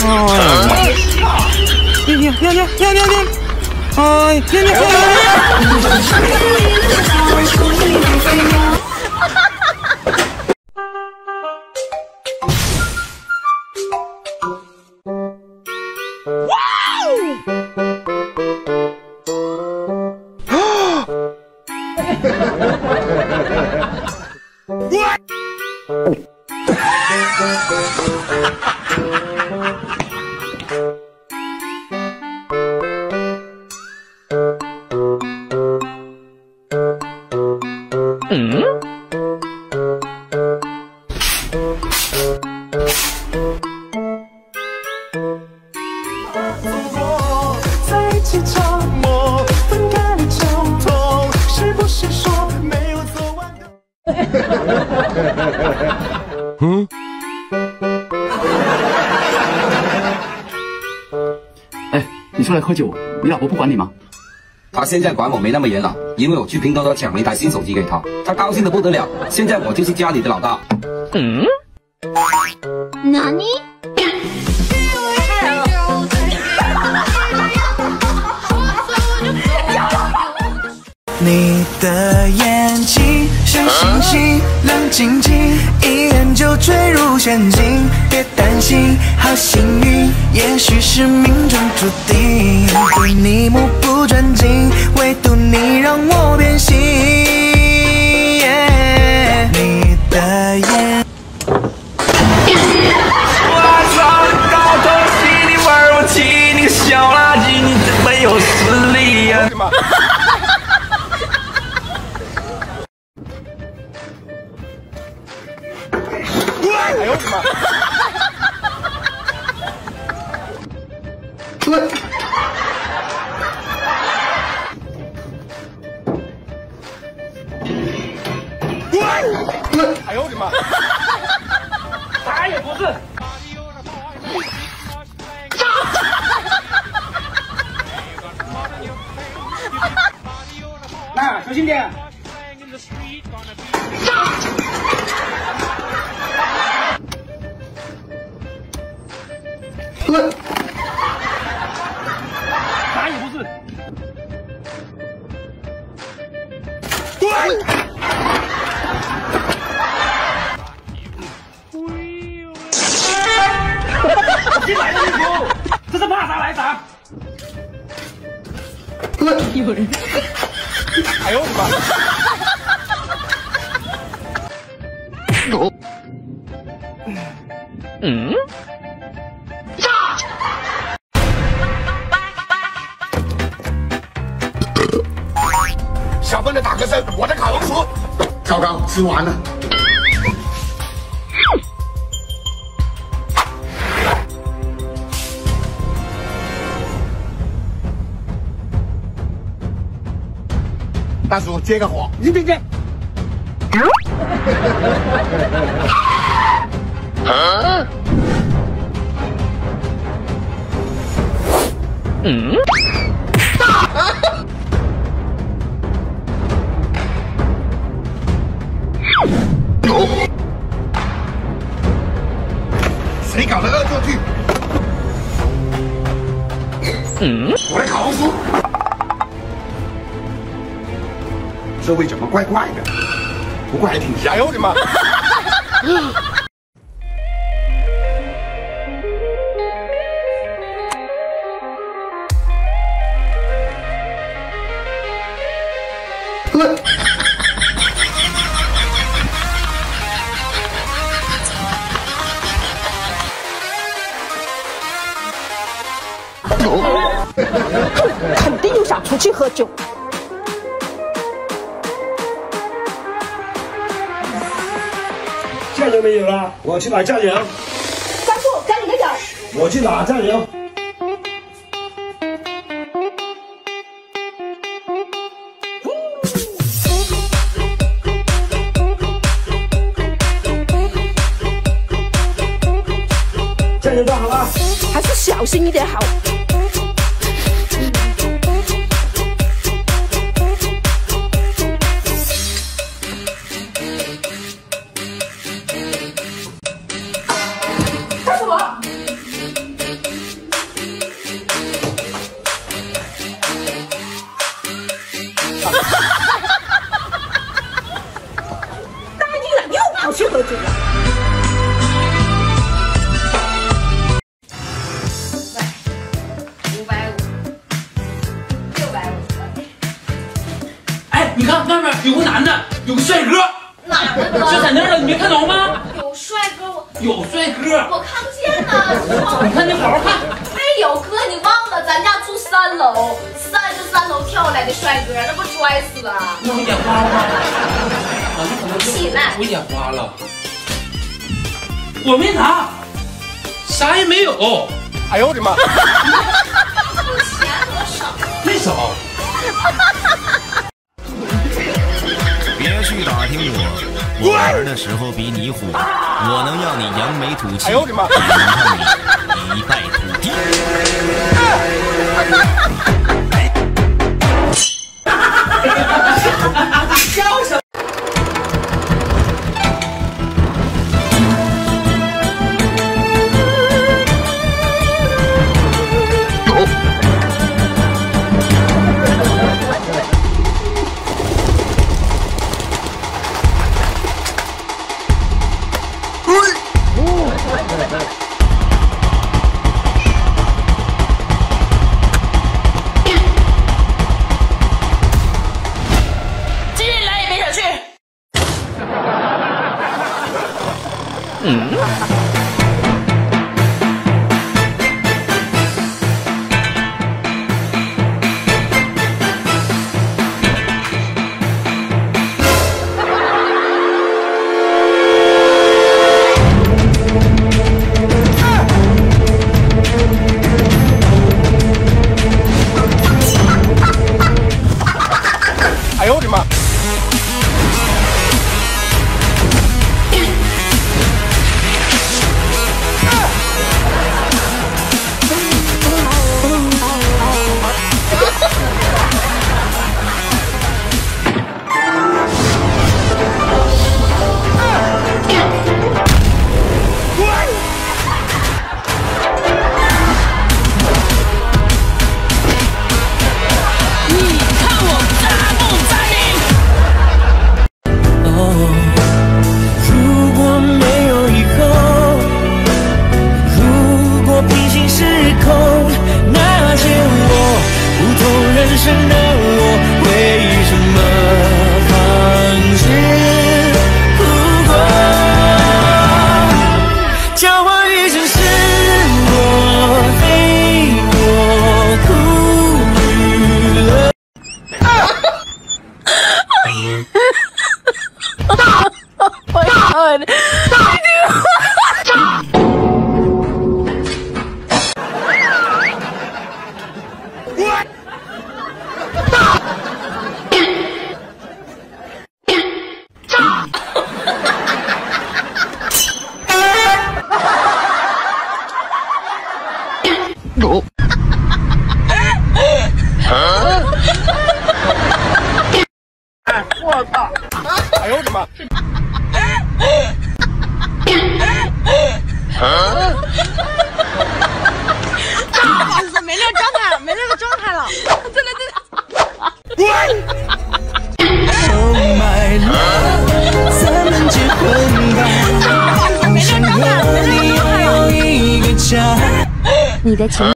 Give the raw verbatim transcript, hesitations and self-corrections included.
呀呀呀呀呀呀！哎呀呀呀！嗯？在一起沉默，分开了就痛，是不是说没有做完的？嗯？ 哎，你出来喝酒，你老婆不管你吗？ 他现在管我没那么严了，因为我去拼多多抢了一台新手机给他，他高兴的不得了。现在我就是家里的老大。 嗯？ 哪里？ 你的眼睛像星星，亮晶晶，一眼就坠入陷阱。别担心，好幸运，也许是命中注定。对你目不转睛，唯独你让我变心。Yeah, 你的眼。 我操！高头戏你玩我气，你个小垃圾，你真没有实力呀！哎呦我的妈！哎呦我的妈！啥也不是。那小心点。啥也不是。新来的衣服，这是怕啥来啥。有人。哎呦我的妈！嗯？小笨的打个声，我的烤红薯。糟糕，吃完了。大叔接个火，你别接。啊？嗯？谁搞的恶作剧？嗯？我的烤红薯。这味怎么怪怪的？不过还挺香。哎呦我的妈！ 肯定又想出去喝酒。 酱油没有了，我去买酱油。 师傅，加你个脚。 我去拿酱油。酱油倒好了， 还是小心一点好。干什么？ 有个男的，有个帅哥。 哪个哥？ 就在那儿了，你没看着吗？ 有帅哥，我有帅哥， 我看不见呢。 你看，你好好看。 没有哥，你忘了咱家住三楼，三十三楼跳下来的帅哥，那不摔死了？ 那我眼花了吗？啊，你可能起来， 我眼花了。我没拿，啥也没有。 哎呦我的妈！ 钱多少？ 没少。 别去打听我，我玩的时候比你虎，我能让你扬眉吐气， 哎呦我的妈！ 也能让你一败涂地。 笑什么？嗯。 哎呦我的妈！ 狗。 哎，我操！哎呦我的妈！ 不好意思，没那个状态了，没那个状态了。对了对了。 Oh my love， 咱们结婚吧，我想和你拥有一个家。 你的情。